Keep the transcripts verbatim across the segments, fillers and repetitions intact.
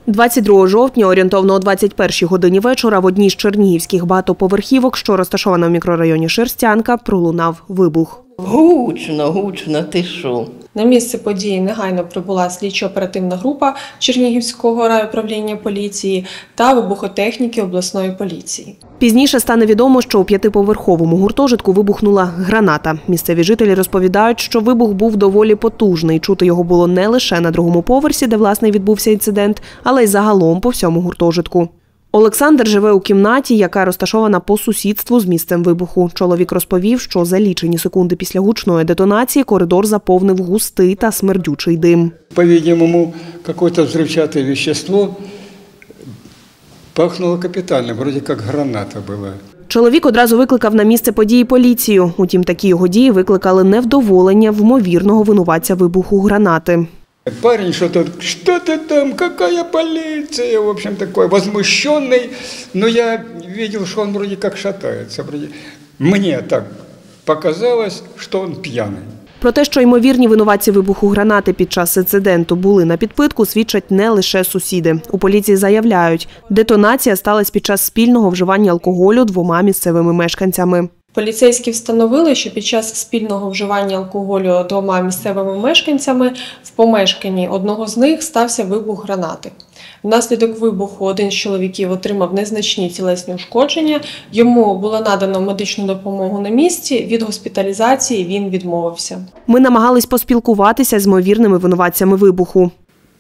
двадцять другого жовтня, орієнтовно о двадцять першій годині вечора, в одній з чернігівських багатоповерхівок, що розташована в мікрорайоні Шерстянка, пролунав вибух. Гучно, гучно, ти що? На місце події негайно прибула слідчо-оперативна група Чернігівського райуправління поліції та вибухотехніки обласної поліції. Пізніше стане відомо, що у п'ятиповерховому гуртожитку вибухнула граната. Місцеві жителі розповідають, що вибух був доволі потужний. Чути його було не лише на другому поверсі, де, власне, відбувся інцидент, але й загалом по всьому гуртожитку. Олександр живе у кімнаті, яка розташована по сусідству з місцем вибуху. Чоловік розповів, що за лічені секунди після гучної детонації коридор заповнив густий та смердючий дим. По-видимому, якесь взривчате вещество пахнуло капітально, вроде як граната була. Чоловік одразу викликав на місце події поліцію. Утім, такі його дії викликали невдоволення вмовірного винуватця вибуху гранати. Парень что-то, что ты там, какая полиция, в общем, такой возмущенный, но я видел, что он вроде как шатается. Вроде... Мне так показалось, что он пьяный. Про те, що ймовірні винуватці вибуху гранати під час інциденту були на підпитку, свідчать не лише сусіди. У поліції заявляють, детонація сталася під час спільного вживання алкоголю двома місцевими мешканцями. Поліцейські встановили, що під час спільного вживання алкоголю двома місцевими мешканцями в помешканні одного з них стався вибух гранати. Внаслідок вибуху один з чоловіків отримав незначні тілесні ушкодження, йому було надано медичну допомогу на місці, від госпіталізації він відмовився. Ми намагались поспілкуватися з ймовірними винуватцями вибуху.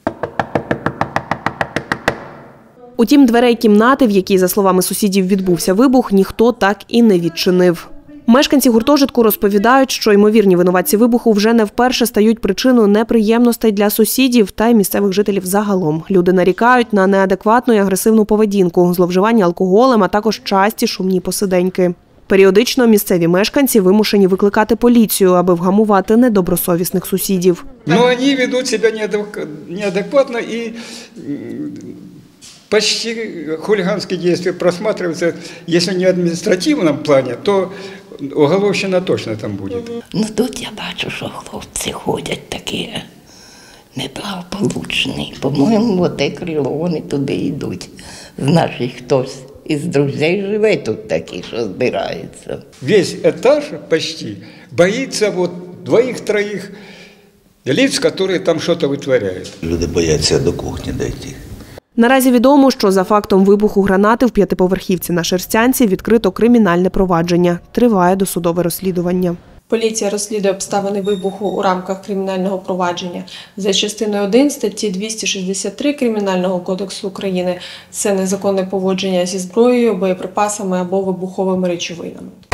Утім, дверей кімнати, в якій, за словами сусідів, відбувся вибух, ніхто так і не відчинив. Мешканці гуртожитку розповідають, що ймовірні винуватці вибуху вже не вперше стають причиною неприємностей для сусідів та й місцевих жителів загалом. Люди нарікають на неадекватну і агресивну поведінку, зловживання алкоголем, а також часті шумні посиденьки. Періодично місцеві мешканці вимушені викликати поліцію, аби вгамувати недобросовісних сусідів. Ну, вони ведуть себе неадекватно і... Почти хулиганские действия просматриваются, если не в административном плане, то уголовщина точно там будет. Ну тут я бачу, що хлопці ходять такі неблагополучні. По-моєму, оте крило, вони туди йдуть. Значить, хтось із друзей живе тут такі, що збирається. Весь этаж почти боїться вот двоих-троих лиц, які там щось витворяють. Люди бояться до кухні дійти. Наразі відомо, що за фактом вибуху гранати в п'ятиповерхівці на Шерстянці відкрито кримінальне провадження. Триває досудове розслідування. Поліція розслідує обставини вибуху у рамках кримінального провадження. За частиною один статті двісті шістдесят три Кримінального кодексу України – це незаконне поводження зі зброєю, боєприпасами або вибуховими речовинами.